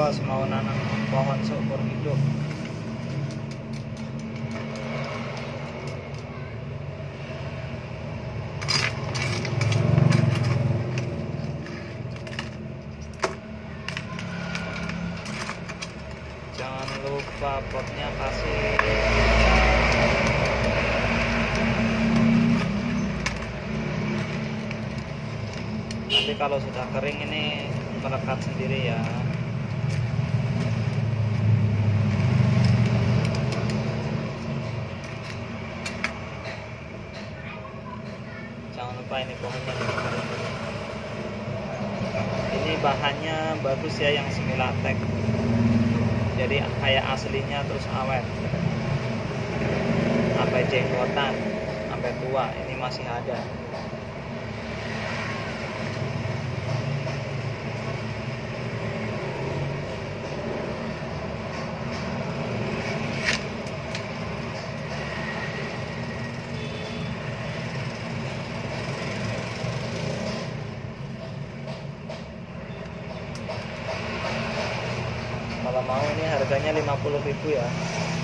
bos mau nanam pohon seumur hidup. Jangan lupa potnya kasih nanti kalau sudah kering ini melekat sendiri ya. Jangan lupa ini pohonnya kering. Ini bahannya bagus ya, yang Semilatek, jadi kayak aslinya terus awet sampai jenggotan sampai tua, ini masih ada. Kalau mau ini harganya 50.000 ya.